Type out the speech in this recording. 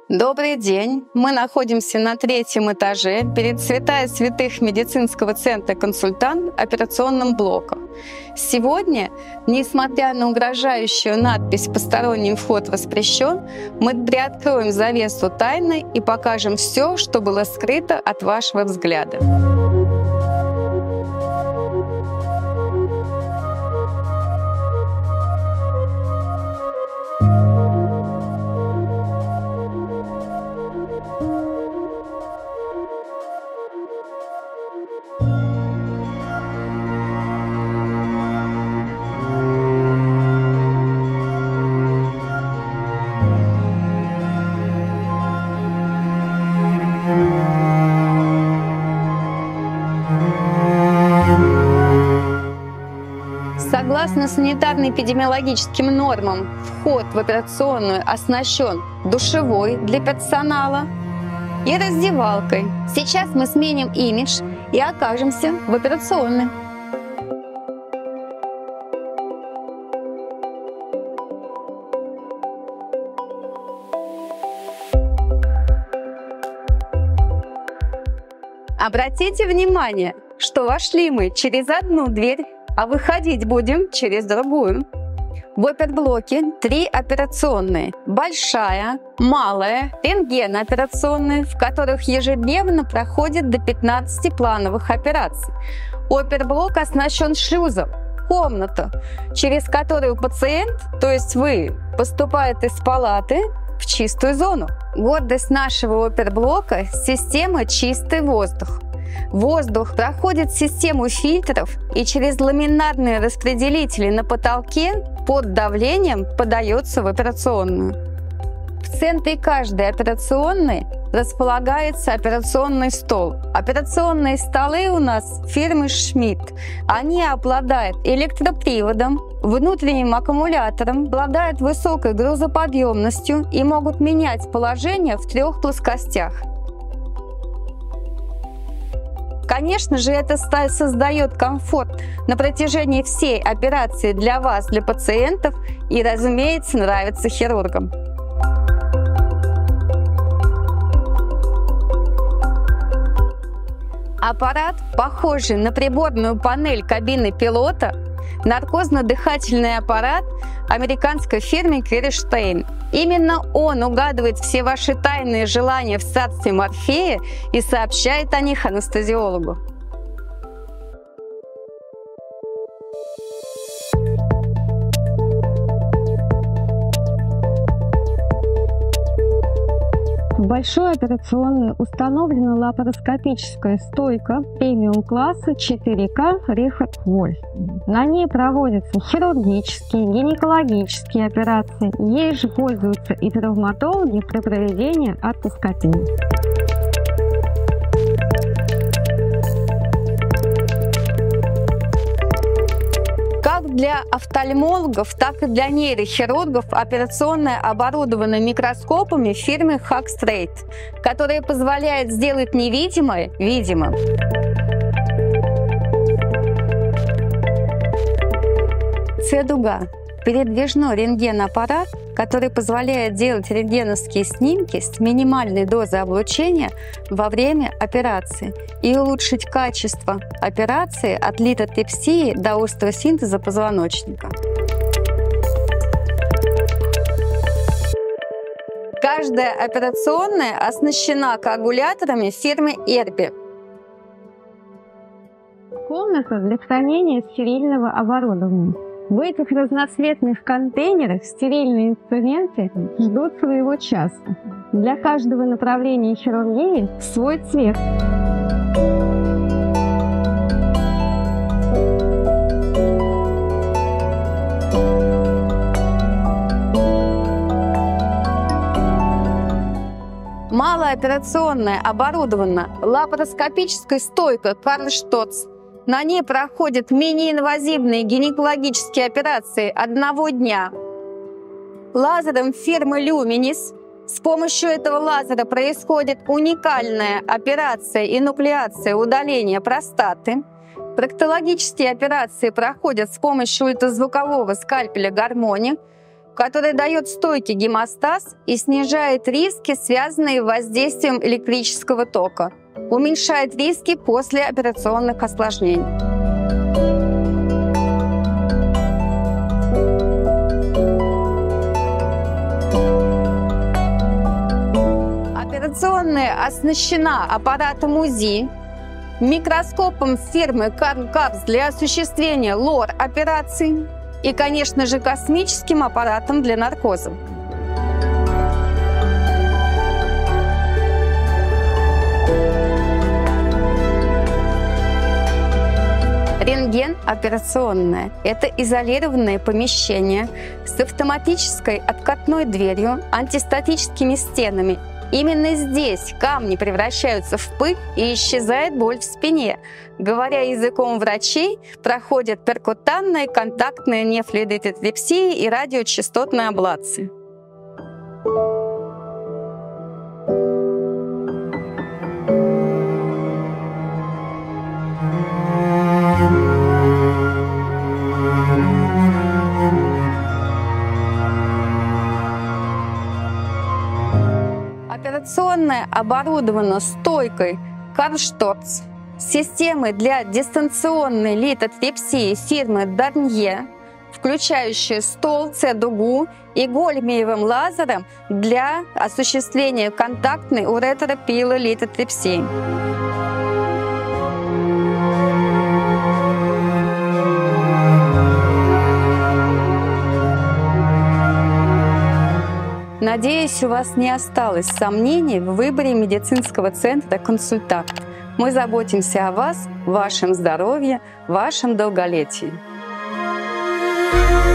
Добрый день! Мы находимся на 3-м этаже перед святая святых медицинского центра «Консультант» операционным блоком. Сегодня, несмотря на угрожающую надпись «Посторонний вход воспрещен», мы приоткроем завесу тайны и покажем все, что было скрыто от вашего взгляда. Согласно санитарно-эпидемиологическим нормам, вход в операционную оснащен душевой для персонала и раздевалкой. Сейчас мы сменим имидж и окажемся в операционной. Обратите внимание, что вошли мы через одну дверь, а выходить будем через другую. В оперблоке 3 операционные. Большая, малая, рентгенооперационные, в которых ежедневно проходит до 15 плановых операций. Оперблок оснащен шлюзом, комната, через которую пациент, то есть вы, поступает из палаты в чистую зону. Гордость нашего оперблока – система «Чистый воздух». Воздух проходит систему фильтров и через ламинарные распределители на потолке под давлением подается в операционную. В центре каждой операционной располагается операционный стол. Операционные столы у нас фирмы Шмидт. Они обладают электроприводом, внутренним аккумулятором, обладают высокой грузоподъемностью и могут менять положение в 3 плоскостях. Конечно же, это создает комфорт на протяжении всей операции для вас, для пациентов, и, разумеется, нравится хирургам. Аппарат, похожий на приборную панель кабины пилота, наркозно-дыхательный аппарат американской фирмы Кирштейн. Именно он угадывает все ваши тайные желания в царстве Морфея и сообщает о них анестезиологу. В большой операционной установлена лапароскопическая стойка премиум-класса 4К Рихард Вольф. На ней проводятся хирургические, гинекологические операции. Ей же пользуются и травматологи при проведении артроскопии. Как для офтальмологов, так и для нейрохирургов операционная оборудована микроскопами фирмы Хакстрейт, которые позволяют сделать невидимое видимым. С-дуга – передвижной рентгенаппарат, который позволяет делать рентгеновские снимки с минимальной дозой облучения во время операции и улучшить качество операции от литотрипсии до остеосинтеза позвоночника. Каждая операционная оснащена коагуляторами фирмы Эрби. Комната для хранения стерильного оборудования. В этих разноцветных контейнерах стерильные инструменты ждут своего часа. Для каждого направления хирургии свой цвет. Малооперационная оборудована лапароскопической стойкой Карл Штоц. На ней проходят мини-инвазивные гинекологические операции одного дня. Лазером фирмы Luminis. С помощью этого лазера происходит уникальная операция энуклеация удаления простаты. Проктологические операции проходят с помощью ультразвукового скальпеля гармони. который дает стойкий гемостаз и снижает риски, связанные с воздействием электрического тока, уменьшает риски после операционных осложнений. Операционная оснащена аппаратом УЗИ, микроскопом фирмы Карл Капс для осуществления лор-операций и, конечно же, космическим аппаратом для наркоза. Рентген-операционная – это изолированное помещение с автоматической откатной дверью, антистатическими стенами. Именно здесь камни превращаются в пыль и исчезает боль в спине. Говоря языком врачей, проходят перкутанная, контактная нефлюидотриптия и радиочастотная аблация. Операционная оборудована стойкой Карл-Шторц, системой для дистанционной литотрипсии фирмы Дарнье, включающей стол, С-дугу и големиевым лазером для осуществления контактной уретеропилолитотрипсии. Надеюсь, у вас не осталось сомнений в выборе медицинского центра «Консультант». Мы заботимся о вас, вашем здоровье, вашем долголетии.